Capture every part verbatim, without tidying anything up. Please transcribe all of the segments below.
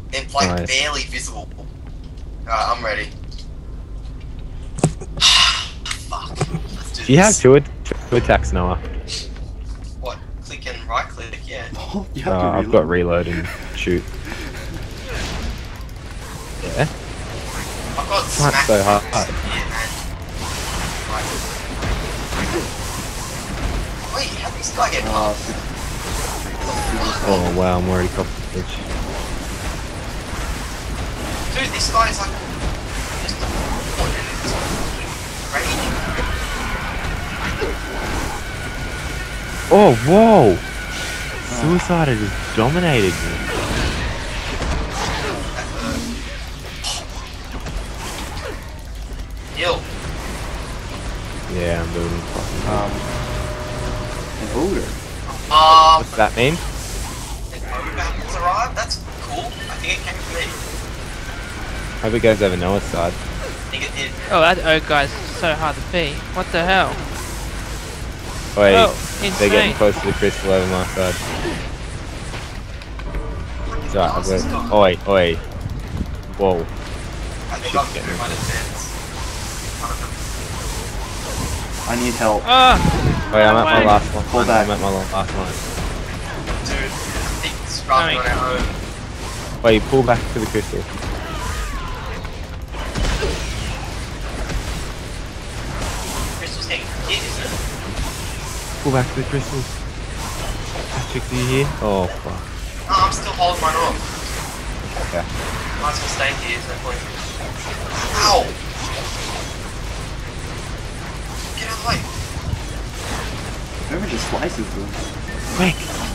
They're like Nice. barely visible. Alright, I'm ready. Fuck. Let's do Do you have this. two, at two attacks, Noah? What? Click and right click, yeah. Oh, you have Uh, to I've reload. got reload and shoot. Yeah. I've got That's smack so hard. yeah, man. Right. Wait, how did this guy get Uh, past? Oh wow, I'm already copped the bitch. Dude, this guy is like just raging. Oh, whoa! Suicide just dominated me. Heal. Yeah, I'm building fucking. um, an ogre. Um, What's that mean? an ogre has arrived? That's cool. I think it came from me. Hope you guys ever know its side. I think it did. Oh, that oak guy's so hard to beat. What the hell? Wait, Oh, they're getting insane. close to the crystal over my side. It's alright, I've got. Oi, oi. Whoa. I think Shit, I'm get through me. my defense. I need help. Ah! Wait, I'm at my Wait. last one. Pull back. I'm at my last one. Dude, I think it's rather on our own. Wait, pull back to the crystal. Crystal's getting hit, isn't it? Pull back to the crystal. Asterixx, are you here? Oh, fuck. No, I'm still holding mine off. Okay. Might as well stay here, there's no point. Ow! Get out of the way. Whoever just slices them. Quick!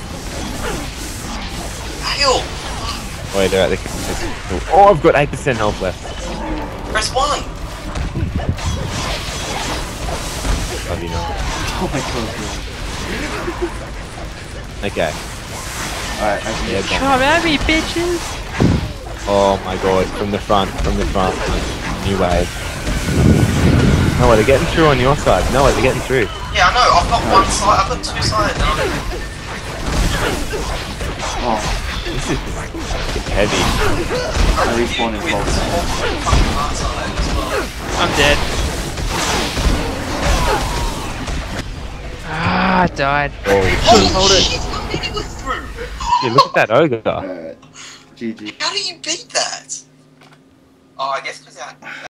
Heal! Wait, they're at the crystal. Oh, I've got eight percent health left. Press one! Love you, know. Oh my god. Okay. Alright, I can Yeah, get bomb. Come at me, bitches! Oh my god, from the front, from the front. New wave. No, they're getting through on your side. No, they're getting through. Yeah, I know, I've got one side, I've got two sides. And I'm... Oh, This is it's heavy. I respawn in with twelve the seconds. whole fucking heart side as well. I'm dead. Ah, I died. Holy Holy Hold it. shit, how many were through? shit, look at that ogre. Alright. G G. How do you beat that? Oh, I guess because